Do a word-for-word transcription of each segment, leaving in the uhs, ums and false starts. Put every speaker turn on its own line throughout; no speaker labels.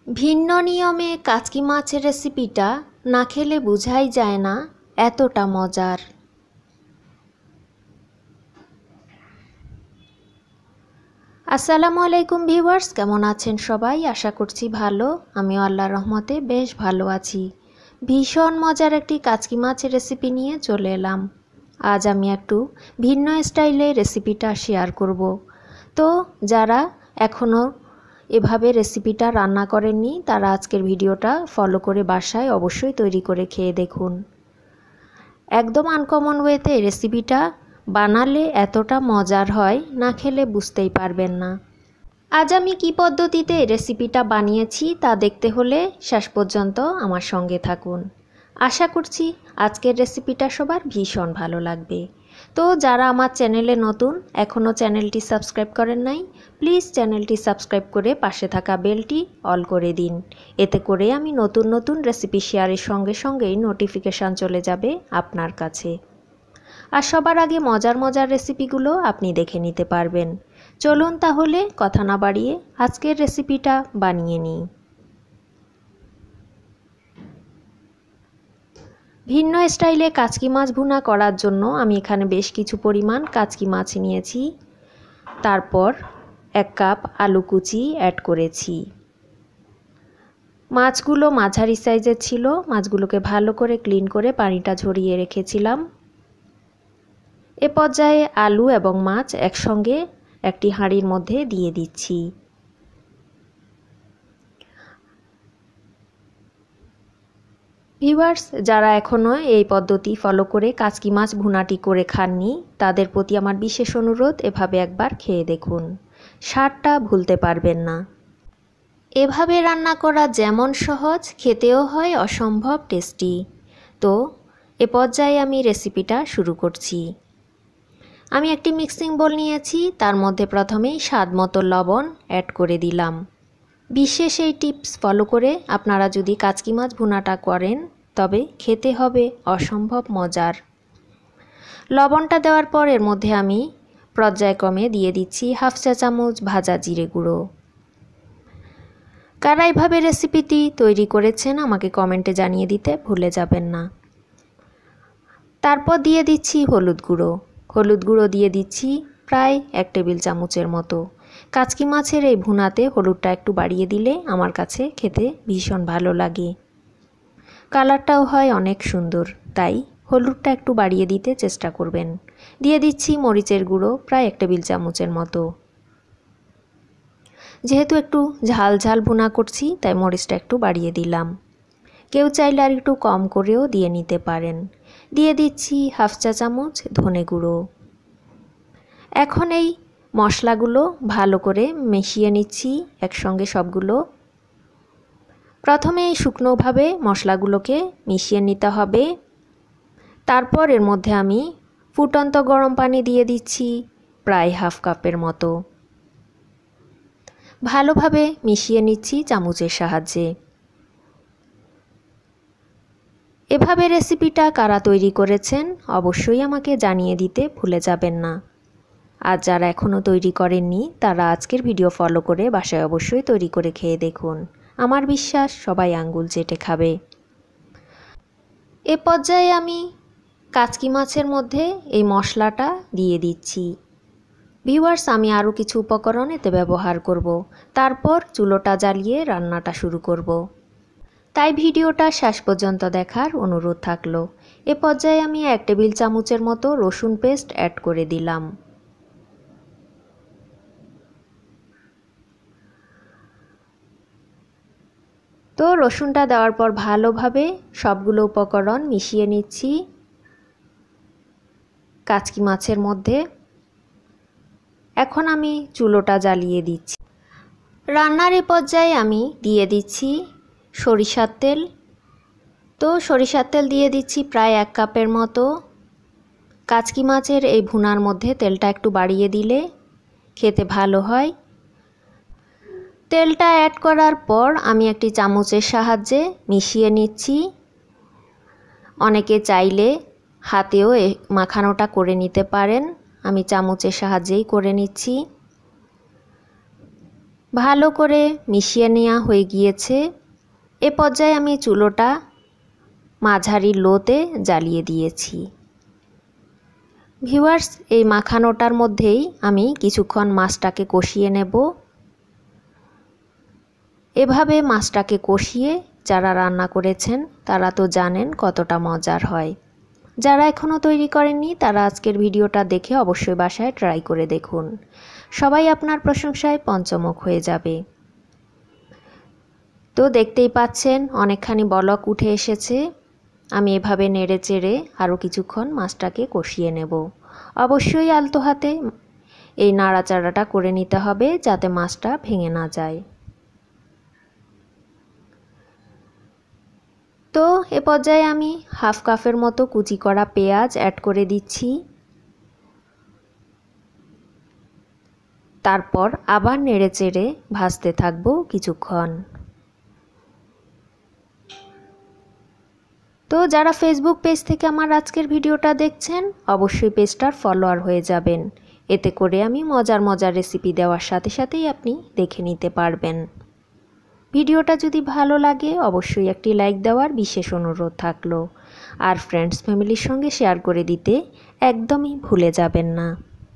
ভিন্ন নিয়মে কাচকি মাছের রেসিপিটা না খেলে বোঝাই যায় না এতটা মজার। আসসালামু আলাইকুম ভিউয়ার্স, কেমন আছেন সবাই? আশা করছি ভালো। আমিও আল্লাহর রহমতে বেশ ভালো আছি। ভীষণ মজার একটি কাচকি মাছের রেসিপি নিয়ে চলে এলাম। আজ আমি একটু ভিন্ন স্টাইলে রেসিপিটা শেয়ার করব। তো যারা এখনও এভাবে রেসিপিটা রান্না করেননি তারা আজকের ভিডিওটা ফলো করে বাসায় অবশ্যই তৈরি করে খেয়ে দেখুন। একদম আনকমন ওয়েতে রেসিপিটা বানালে এতটা মজার হয়, না খেলে বুঝতেই পারবেন না। আজ আমি কি পদ্ধতিতে রেসিপিটা বানিয়েছি তা দেখতে হলে শেষ পর্যন্ত আমার সঙ্গে থাকুন। আশা করছি আজকের রেসিপিটা সবার ভীষণ ভালো লাগবে। তো যারা আমার চ্যানেলে নতুন, এখনও চ্যানেলটি সাবস্ক্রাইব করেন নাই, প্লিজ চ্যানেলটি সাবস্ক্রাইব করে পাশে থাকা বেলটি অল করে দিন। এতে করে আমি নতুন নতুন রেসিপি শেয়ারের সঙ্গে সঙ্গেই নোটিফিকেশান চলে যাবে আপনার কাছে। আর সবার আগে মজার মজার রেসিপিগুলো আপনি দেখে নিতে পারবেন। চলুন তাহলে কথা না বাড়িয়ে আজকের রেসিপিটা বানিয়ে নিই। ভিন্ন স্টাইলে কাচকি মাছ ভুনা করার জন্য আমি এখানে বেশ কিছু পরিমাণ কাচকি মাছ নিয়েছি। তারপর এক কাপ আলু কুচি অ্যাড করেছি। মাছগুলো মাঝারি সাইজের ছিল। মাছগুলোকে ভালো করে ক্লিন করে পানিটা ঝরিয়ে রেখেছিলাম। এ পর্যায়ে আলু এবং মাছ একসঙ্গে একটি হাঁড়ির মধ্যে দিয়ে দিচ্ছি। ভিউয়ার্স, যারা এখনও এই পদ্ধতি ফলো করে কাচকি মাছ ভুনাটি করে খাননি তাদের প্রতি আমার বিশেষ অনুরোধ, এভাবে একবার খেয়ে দেখুন, স্বাদটা ভুলতে পারবেন না। এভাবে রান্না করা যেমন সহজ, খেতেও হয় অসম্ভব টেস্টি। তো এ পর্যায়ে আমি রেসিপিটা শুরু করছি। আমি একটি মিক্সিং বোল নিয়েছি, তার মধ্যে প্রথমেই স্বাদ মতো লবণ অ্যাড করে দিলাম। বিশেষ এই টিপস ফলো করে আপনারা যদি কাচকি মাছ ভুনাটা করেন তবে খেতে হবে অসম্ভব মজার। লবণটা দেওয়ার পর এর মধ্যে আমি পর্যায়ক্রমে দিয়ে দিচ্ছি হাফ চা চামচ ভাজা জিরে গুঁড়ো। কারা এইভাবে রেসিপিটি তৈরি করেছেন আমাকে কমেন্টে জানিয়ে দিতে ভুলে যাবেন না। তারপর দিয়ে দিচ্ছি হলুদ গুঁড়ো। হলুদ গুঁড়ো দিয়ে দিচ্ছি প্রায় এক টেবিল চামচের মতো। কাচকি মাছের এই ভুনাতে হলুদটা একটু বাড়িয়ে দিলে আমার কাছে খেতে ভীষণ ভালো লাগে, কালারটাও হয় অনেক সুন্দর, তাই হলুদটা একটু বাড়িয়ে দিতে চেষ্টা করবেন। দিয়ে দিচ্ছি মরিচের গুঁড়ো প্রায় এক টেবিল চামচের মতো। যেহেতু একটু ঝাল ঝাল ভুনা করছি তাই মরিচটা একটু বাড়িয়ে দিলাম। কেউ চাইলে আর একটু কম করেও দিয়ে নিতে পারেন। দিয়ে দিচ্ছি হাফ চা চামচ ধনে গুঁড়ো। এখন এই মশলাগুলো ভালো করে মিশিয়ে নিচ্ছি একসঙ্গে সবগুলো। প্রথমে শুকনোভাবে মশলাগুলোকে মিশিয়ে নিতে হবে। তারপর এর মধ্যে আমি ফুটন্ত গরম পানি দিয়ে দিচ্ছি প্রায় হাফ কাপের মতো। ভালোভাবে মিশিয়ে নিচ্ছি চামচের সাহায্যে। এভাবে রেসিপিটা কারা তৈরি করেছেন অবশ্যই আমাকে জানিয়ে দিতে ভুলে যাবেন না। আর যারা এখনও তৈরি করেননি তারা আজকের ভিডিও ফলো করে বাসায় অবশ্যই তৈরি করে খেয়ে দেখুন। আমার বিশ্বাস সবাই আঙ্গুল চেটে খাবে। এ পর্যায়ে আমি কাচকি মাছের মধ্যে এই মশলাটা দিয়ে দিচ্ছি। ভিউয়ার্স, আমি আরও কিছু উপকরণ এতে ব্যবহার করব। তারপর চুলোটা জ্বালিয়ে রান্নাটা শুরু করব। তাই ভিডিওটা শেষ পর্যন্ত দেখার অনুরোধ থাকলো। এ পর্যায়ে আমি এক টেবিল চামচের মতো রসুন পেস্ট অ্যাড করে দিলাম। তো রসুনটা দেওয়ার পর ভালোভাবে সবগুলো উপকরণ মিশিয়ে নিচ্ছি কাচকি মাছের মধ্যে। এখন আমি চুলোটা জ্বালিয়ে দিচ্ছি। রান্নার এ পর্যায়ে আমি দিয়ে দিচ্ছি সরিষার তেল। তো সরিষার তেল দিয়ে দিচ্ছি প্রায় এক কাপের মতো। কাচকি মাছের এই ভুনার মধ্যে তেলটা একটু বাড়িয়ে দিলে খেতে ভালো হয়। তেলটা অ্যাড করার পর আমি একটি চামচের সাহায্যে মিশিয়ে নিচ্ছি। অনেকে চাইলে হাতেও মাখানোটা করে নিতে পারেন, আমি চামচের সাহায্যেই করে নিচ্ছি। ভালো করে মিশিয়ে নেওয়া হয়ে গিয়েছে। এ পর্যায়ে আমি চুলোটা মাঝারি লোতে জ্বালিয়ে দিয়েছি। ভিউয়ার্স, এই মাখানোটার মধ্যেই আমি কিছুক্ষণ মাছটাকে কষিয়ে নেব। এভাবে মাছটাকে কষিয়ে যারা রান্না করেছেন তারা তো জানেন কতটা মজার হয়। যারা এখনও তৈরি করেননি তারা আজকের ভিডিওটা দেখে অবশ্যই বাসায় ট্রাই করে দেখুন। সবাই আপনার প্রশংসায় পঞ্চমুখ হয়ে যাবে। তো দেখতেই পাচ্ছেন অনেকখানি বলক উঠে এসেছে। আমি এভাবে নেড়ে চেড়ে আরও কিছুক্ষণ মাছটাকে কষিয়ে নেব। অবশ্যই আলতো হাতে এই নাড়াচাড়াটা করে নিতে হবে যাতে মাছটা ভেঙে না যায়। তো এ পর্যায়ে আমি হাফ কাপের মতো কুচি করা পেঁয়াজ অ্যাড করে দিচ্ছি। তারপর আবার নেড়ে চেড়ে ভাজতে থাকবো কিছুক্ষণ। তো যারা ফেসবুক পেজ থেকে আমার আজকের ভিডিওটা দেখছেন অবশ্যই পেজটার ফলোয়ার হয়ে যাবেন। এতে করে আমি মজার মজার রেসিপি দেওয়ার সাথে সাথেই আপনি দেখে নিতে পারবেন। ভিডিওটা যদি ভালো লাগে অবশ্যই একটি লাইক দেওয়ার বিশেষ অনুরোধ থাকলো। আর ফ্রেন্ডস ফ্যামিলির সঙ্গে শেয়ার করে দিতে একদমই ভুলে যাবেন না।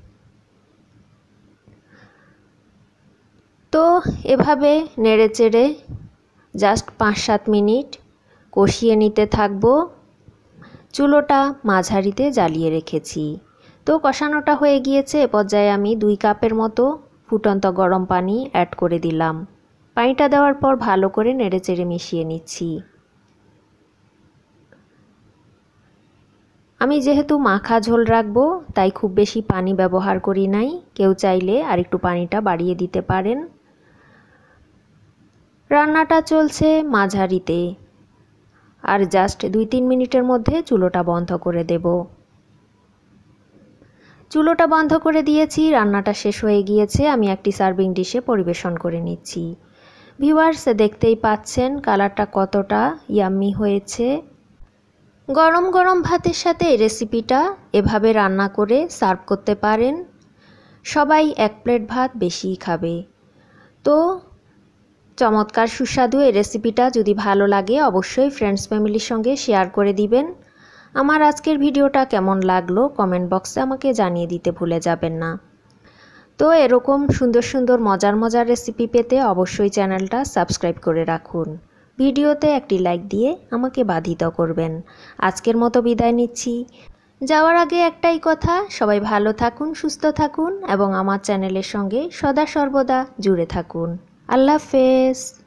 তো এভাবে নেড়ে চেড়ে জাস্ট পাঁচ সাত মিনিট কষিয়ে নিতে থাকবো। চুলোটা মাঝারিতে জ্বালিয়ে রেখেছি। তো কষানোটা হয়ে গিয়েছে। এ পর্যায়ে আমি দুই কাপের মতো ফুটন্ত গরম পানি অ্যাড করে দিলাম। পানিটা দেওয়ার পর ভালো করে নেড়েচেড়ে মিশিয়ে নিচ্ছি। আমি যেহেতু মাখা ঝোল রাখবো তাই খুব বেশি পানি ব্যবহার করি নাই। কেউ চাইলে আর একটু পানিটা বাড়িয়ে দিতে পারেন। রান্নাটা চলছে মাঝারিতে। আর জাস্ট দুই তিন মিনিটের মধ্যে চুলোটা বন্ধ করে দেব। চুলোটা বন্ধ করে দিয়েছি, রান্নাটা শেষ হয়ে গিয়েছে। আমি একটি সার্ভিং ডিশে পরিবেশন করে নিচ্ছি। ভিউয়ার্স, দেখতেই পাচ্ছেন কালারটা কতটা ইয়াম্মি হয়েছে। গরম গরম ভাতের সাথে এই রেসিপিটা এভাবে রান্না করে সার্ভ করতে পারেন। সবাই এক প্লেট ভাত বেশিই খাবে। তো চমৎকার সুস্বাদু এই রেসিপিটা যদি ভালো লাগে অবশ্যই ফ্রেন্ডস ফ্যামিলির সঙ্গে শেয়ার করে দিবেন। আমার আজকের ভিডিওটা কেমন লাগলো কমেন্ট বক্সে আমাকে জানিয়ে দিতে ভুলে যাবেন না। তো এরকম সুন্দর সুন্দর মজার মজার রেসিপি পেতে অবশ্যই চ্যানেলটা সাবস্ক্রাইব করে রাখুন। ভিডিওতে একটি লাইক দিয়ে আমাকে বাধিত করবেন। আজকের মতো বিদায় নিচ্ছি। যাওয়ার আগে একটাই কথা, সবাই ভালো থাকুন, সুস্থ থাকুন এবং আমার চ্যানেলের সঙ্গে সদা সর্বদা জুড়ে থাকুন। আল্লাহ হাফেজ।